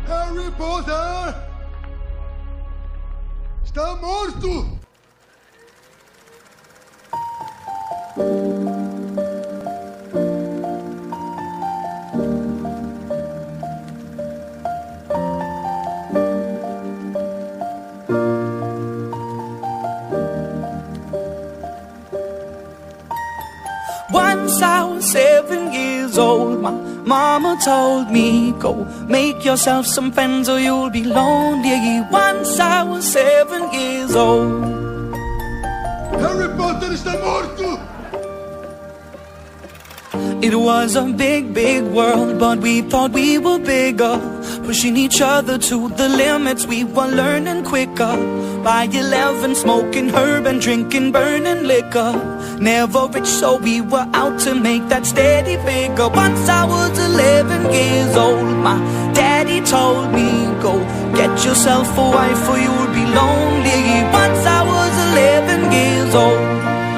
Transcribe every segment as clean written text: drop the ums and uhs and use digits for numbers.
Harry Potter está morto! Once I was 7 years old, my mama told me, go make yourself some friends or you'll be lonely. Once I was 7 years old. Harry Potter está morto! It was a big, big world, but we thought we were bigger, pushing each other to the limits. We were learning quicker. By 11, smoking herb and drinking burning liquor. Never rich, so we were out to make that steady figure. Once I was 11 years old, my daddy told me, go get yourself a wife or you'll be lonely. Once I was 11 years old.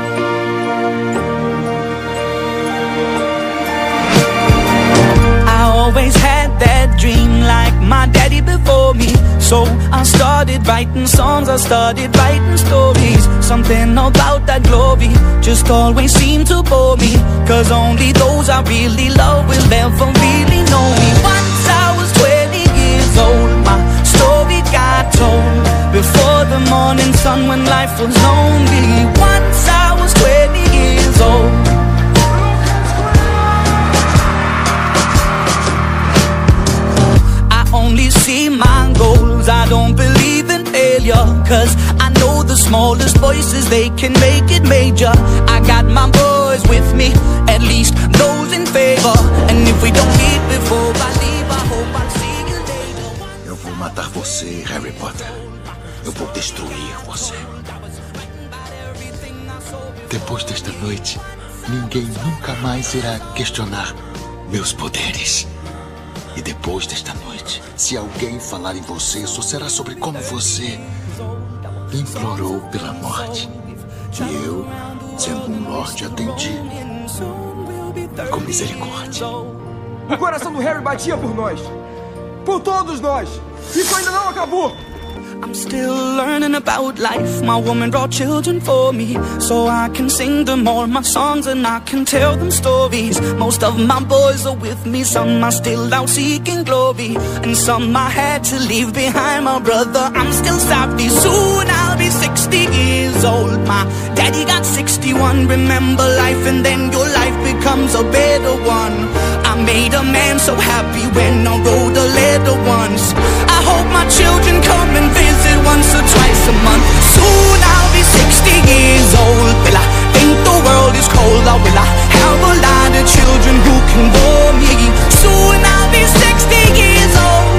Always had that dream like my daddy before me. So I started writing songs, I started writing stories. Something about that glory just always seemed to bore me, cause only those I really love will ever really know me. Once I was 20 years old, my story got told before the morning sun when life was lonely. Once I was 20 years old. Only see my goals, I don't believe in failure, cause I know the smallest voices, they can make it major. I got my boys with me, at least those in favor. And if we don't meet before I leave, I hope I'll see you later. Eu vou matar você, Harry Potter. Eu vou destruir você. Depois desta noite, ninguém nunca mais irá questionar meus poderes. E depois desta noite, se alguém falar em você, só será sobre como você implorou pela morte. E eu, sendo um lorde, atendi com misericórdia. O coração do Harry batia por nós. Por todos nós. Isso ainda não acabou. I'm still learning about life. My woman brought children for me, so I can sing them all my songs and I can tell them stories. Most of my boys are with me, some are still out seeking glory, and some I had to leave behind. My brother, I'm still sorry. Soon I'll be 60 years old. My daddy got 61. Remember life and then your life becomes a better one. I made a man so happy when I wrote a letter once. I hope my children come and visit once or twice a month. Soon I'll be 60 years old. Will I think the world is cold, or will I have a lot of children who can bore me? Soon I'll be 60 years old.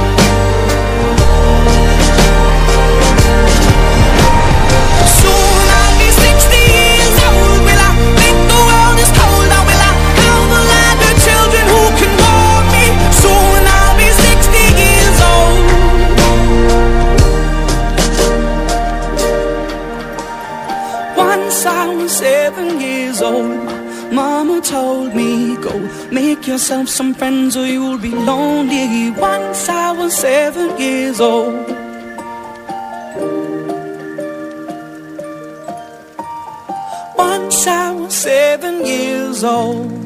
Soon I'll be 60 years old. Will I think the world is cold, or will I have a lot of children who can bore me? Soon I'll be 60 years old. Once I was 7 years old, my mama told me, go make yourself some friends or you'll be lonely. Once I was 7 years old. Once I was 7 years old.